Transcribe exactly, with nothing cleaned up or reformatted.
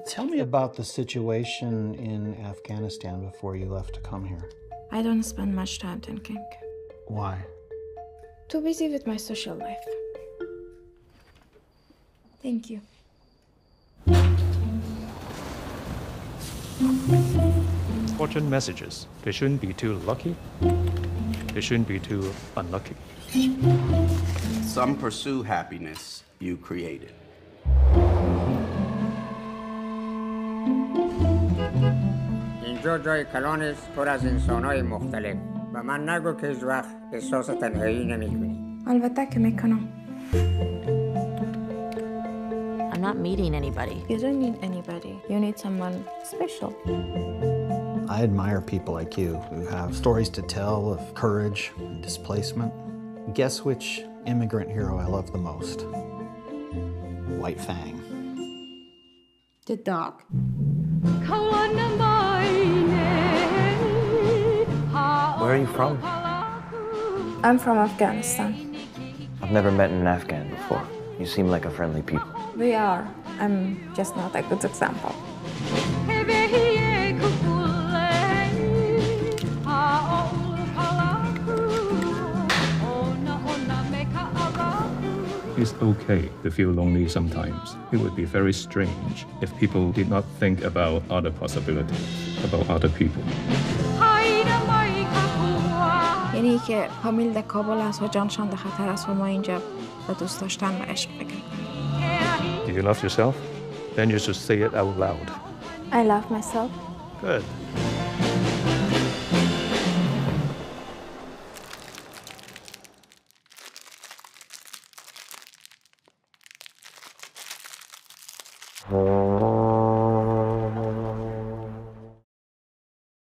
Tell me about the situation in Afghanistan before you left to come here. I don't spend much time thinking. Why? Too busy with my social life. Thank you. Important messages. They shouldn't be too lucky. They shouldn't be too unlucky. Some pursue happiness you created. اینجا جای کلان است پر از انسان‌های مختلف و من نگو که هیچ وقت احساس تنهایی نمی‌کنی. البته که میکنم. I'm not meeting anybody. You don't need anybody. You need someone special. I admire people like you who have stories to tell of courage and displacement. Guess which immigrant hero I love the most? White Fang. The dog. Where are you from? I'm from Afghanistan. I've never met an Afghan before. You seem like a friendly people. We are. I'm just not a good example. It's okay to feel lonely sometimes. It would be very strange if people did not think about other possibilities, about other people. یعنی که فامیل در کابل است و جانشان در خطر است و ما اینجا به دوست داشتن و عشق بگیم. Do you love yourself? Then you should say it out loud. I love myself. Good. Oh.